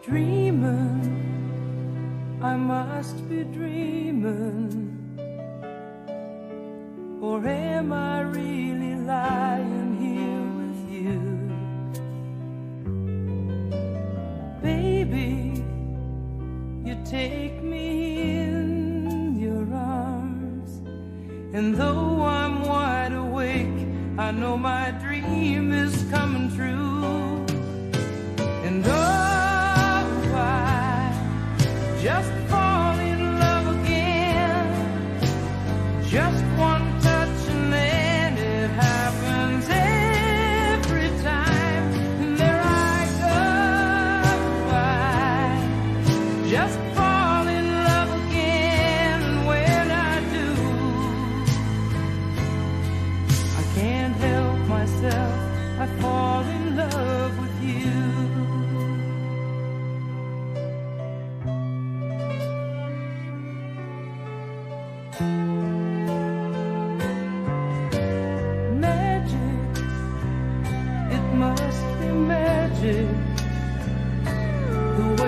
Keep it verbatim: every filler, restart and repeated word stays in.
Dreaming, I must be dreaming, or am I really lying here with you? Baby, you take me in your arms, and though I'm wide awake, I know my dream is coming true. And oh, I just fall in love again, just one touch and then it happens every time. And there I go, I just fall in love again, and when I do, I can't help myself, I fall in love with you. Magic, it must be magic, the way